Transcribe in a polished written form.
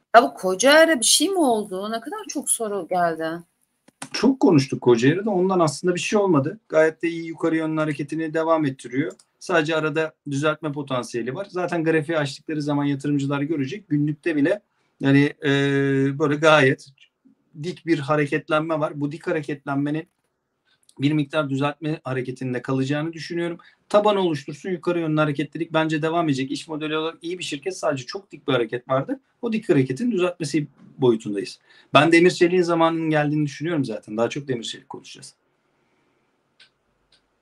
Ya bu Kocaer'e bir şey mi oldu? Ne kadar çok soru geldi. Çok konuştuk Kocaeli'de. Ondan aslında bir şey olmadı. Gayet de iyi yukarı yönlü hareketini devam ettiriyor. Sadece arada düzeltme potansiyeli var. Zaten grafiği açtıkları zaman yatırımcılar görecek. Günlükte bile yani böyle gayet dik bir hareketlenme var. Bu dik hareketlenmenin bir miktar düzeltme hareketinde kalacağını düşünüyorum. Tabanı oluştursun, yukarı yönlü hareketlilik bence devam edecek. İş modeli olarak iyi bir şirket, sadece çok dik bir hareket vardı. O dik hareketin düzeltmesi boyutundayız. Ben demir çeliğin zamanının geldiğini düşünüyorum zaten. Daha çok demir çelik konuşacağız.